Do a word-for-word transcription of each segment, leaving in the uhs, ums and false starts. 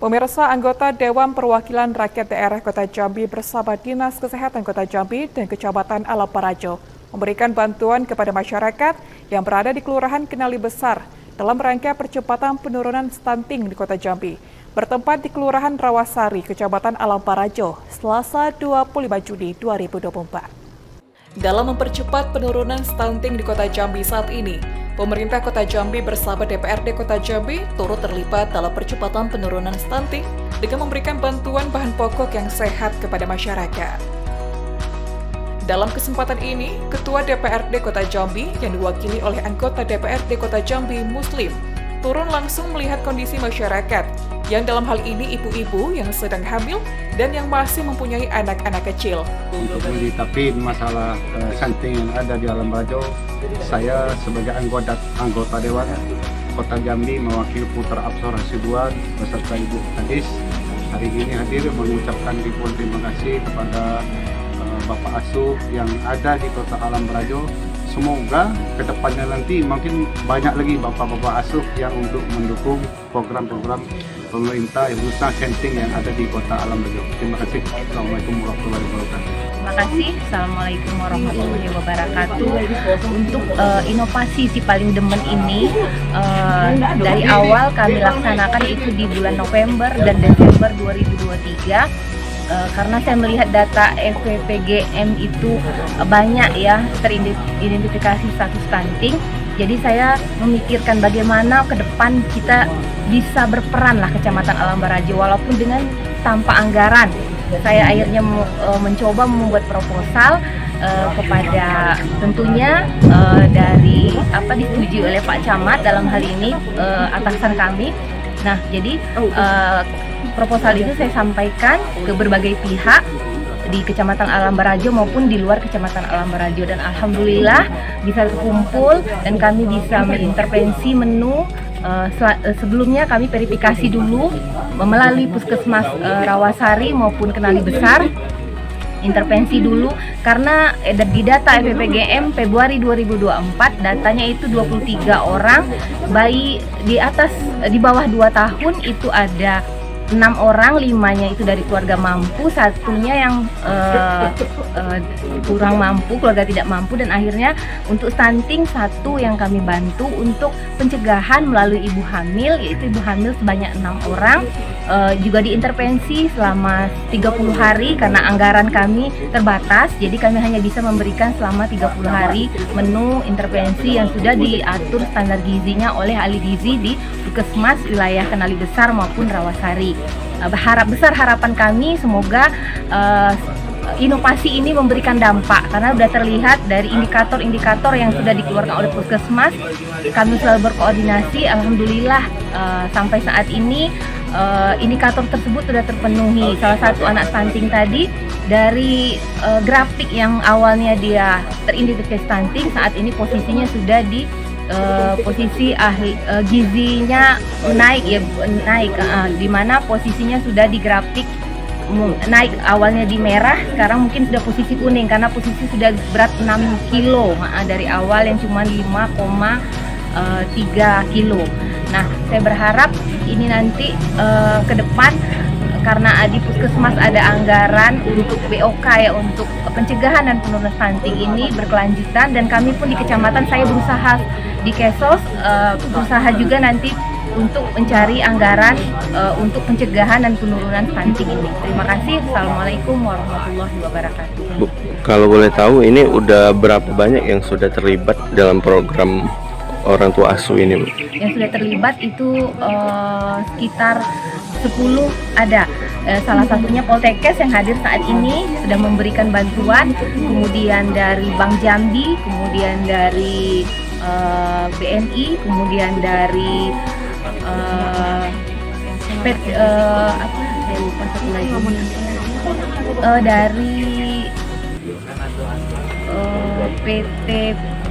Pemirsa, anggota Dewan Perwakilan Rakyat Daerah Kota Jambi bersama Dinas Kesehatan Kota Jambi dan Kecamatan Alam Parajo memberikan bantuan kepada masyarakat yang berada di Kelurahan Kenali Besar dalam rangka percepatan penurunan stunting di Kota Jambi. Bertempat di Kelurahan Rawasari, Kecamatan Alam Parajo, Selasa dua puluh lima Juni dua ribu dua puluh empat. Dalam mempercepat penurunan stunting di Kota Jambi saat ini, pemerintah Kota Jambi bersama D P R D Kota Jambi turut terlibat dalam percepatan penurunan stunting dengan memberikan bantuan bahan pokok yang sehat kepada masyarakat. Dalam kesempatan ini, Ketua D P R D Kota Jambi yang diwakili oleh anggota D P R D Kota Jambi Muslim turun langsung melihat kondisi masyarakat yang dalam hal ini ibu-ibu yang sedang hamil dan yang masih mempunyai anak-anak kecil. Untuk menyikapi masalah uh, stunting yang ada di Alam Parajo, saya sebagai anggota anggota Dewan Kota Jambi mewakili Putra Absor Hasibuan beserta Ibu Kadis hari ini hadir mengucapkan ribuan terima kasih kepada uh, Bapak Asuh yang ada di Kota Alam Parajo. Semoga kedepannya nanti makin banyak lagi bapak-bapak asuh yang untuk mendukung program-program pemerintah yang khususnya stunting yang ada di Kota Alam Parajo. Terima kasih. Assalamualaikum warahmatullahi wabarakatuh. Terima kasih. Assalamualaikum warahmatullahi wabarakatuh. Untuk uh, inovasi Si Paling Demen ini uh, dari awal kami laksanakan itu di bulan November dan Desember dua ribu dua puluh tiga. Uh, karena saya melihat data F P P G M itu uh, banyak ya teridentifikasi status stunting. Jadi saya memikirkan bagaimana ke depan kita bisa berperan lah Kecamatan Alam Parajo walaupun dengan tanpa anggaran. Saya akhirnya uh, mencoba membuat proposal uh, kepada tentunya uh, dari apa disetujui oleh Pak Camat dalam hal ini uh, atasan kami. Nah, jadi uh, proposal itu saya sampaikan ke berbagai pihak di Kecamatan Alam Parajo maupun di luar Kecamatan Alam Parajo, dan alhamdulillah bisa terkumpul dan kami bisa mengintervensi menu. Uh, sebelumnya kami verifikasi dulu melalui Puskesmas uh, Rawasari maupun Kenali Besar, intervensi dulu karena eh, di data F P P G M Februari dua ribu dua puluh empat datanya itu dua puluh tiga orang, bayi di atas di bawah dua tahun itu ada enam orang, limanya itu dari keluarga mampu, satunya yang uh, uh, kurang mampu, keluarga tidak mampu, dan akhirnya untuk stunting satu yang kami bantu untuk pencegahan melalui ibu hamil, yaitu ibu hamil sebanyak enam orang, uh, juga diintervensi selama tiga puluh hari karena anggaran kami terbatas, jadi kami hanya bisa memberikan selama tiga puluh hari menu intervensi yang sudah diatur standar gizinya oleh ahli gizi di Puskesmas wilayah Kenali Besar maupun Rawasari. Berharap besar harapan kami semoga uh, inovasi ini memberikan dampak karena sudah terlihat dari indikator-indikator yang sudah dikeluarkan oleh Puskesmas. Kami selalu berkoordinasi, alhamdulillah uh, sampai saat ini uh, indikator tersebut sudah terpenuhi. Salah satu anak stunting tadi dari uh, grafik yang awalnya dia teridentifikasi stunting, saat ini posisinya sudah di Uh, posisi ahli uh, gizinya naik ya naik uh, di mana posisinya sudah di grafik naik, awalnya di merah sekarang mungkin sudah posisi kuning karena posisi sudah berat enam kilo uh, dari awal yang cuma lima koma tiga kilo. Nah, saya berharap ini nanti uh, ke depan karena di Puskesmas ada anggaran untuk B O K ya, untuk pencegahan dan penurunan stunting ini berkelanjutan, dan kami pun di kecamatan saya berusaha di Kesos uh, berusaha juga nanti untuk mencari anggaran uh, untuk pencegahan dan penurunan stunting ini. Terima kasih. Assalamualaikum warahmatullahi wabarakatuh. Bu, kalau boleh tahu ini udah berapa banyak yang sudah terlibat dalam program orang tua asuh ini, Bu? Yang sudah terlibat itu uh, sekitar sepuluh ada. Eh, salah satunya Poltekkes yang hadir saat ini sudah memberikan bantuan, kemudian dari Bank Jambi, kemudian dari uh, B N I, kemudian dari uh, pet, uh, apa saya lupa satu lagi uh, dari uh, P T P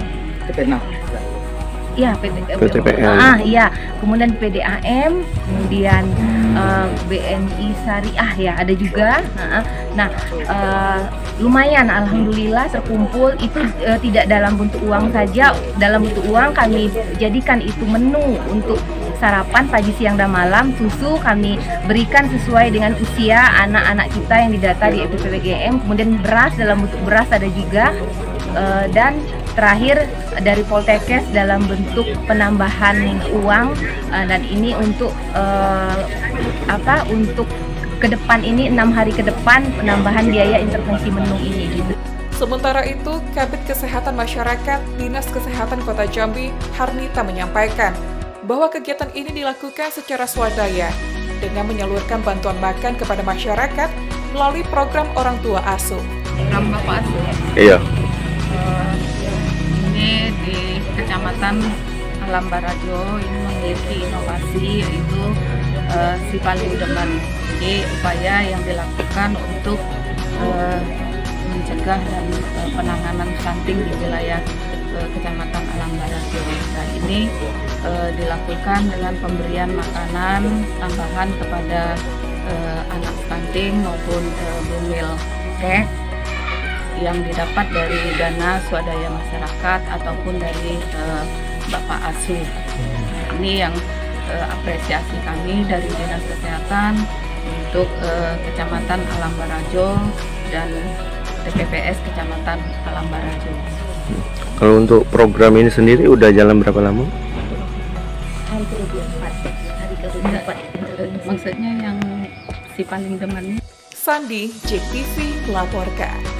Ya, P T P N. Ah, iya. Kemudian P D A M, kemudian uh, B N I Syariah ya, ada juga. Nah, nah uh, lumayan, alhamdulillah terkumpul itu uh, tidak dalam bentuk uang saja, dalam bentuk uang kami jadikan itu menu untuk sarapan pagi, siang, dan malam. Susu kami berikan sesuai dengan usia anak-anak kita yang didata di E P P G M. Kemudian beras, dalam bentuk beras ada juga. Uh, dan terakhir dari Poltekkes dalam bentuk penambahan uang, uh, dan ini untuk uh, apa? Untuk ke depan ini, enam hari ke depan penambahan biaya intervensi menu ini gitu. Sementara itu, Kabid Kesehatan Masyarakat Dinas Kesehatan Kota Jambi, Harnita, menyampaikan bahwa kegiatan ini dilakukan secara swadaya dengan menyalurkan bantuan makan kepada masyarakat melalui program Orang Tua Asuh. Program Bapak Asuh. Iya. Uh, ini di Kecamatan Alam Barajo ini memiliki inovasi, yaitu uh, Si Paling Demen. Ini upaya yang dilakukan untuk uh, mencegah dan uh, penanganan stunting di wilayah uh, Kecamatan Alam Barajo. Nah, ini uh, dilakukan dengan pemberian makanan tambahan kepada uh, anak stunting maupun uh, bumil kek yang didapat dari dana swadaya masyarakat ataupun dari uh, Bapak Asuh. Nah, ini yang uh, apresiasi kami dari Dinas Kesehatan untuk uh, Kecamatan Alam Barajo dan T P P S Kecamatan Alam Barajo. Kalau untuk program ini sendiri udah jalan berapa lama? Maksudnya yang Si Paling Demen. Sandi, J T V melaporkan.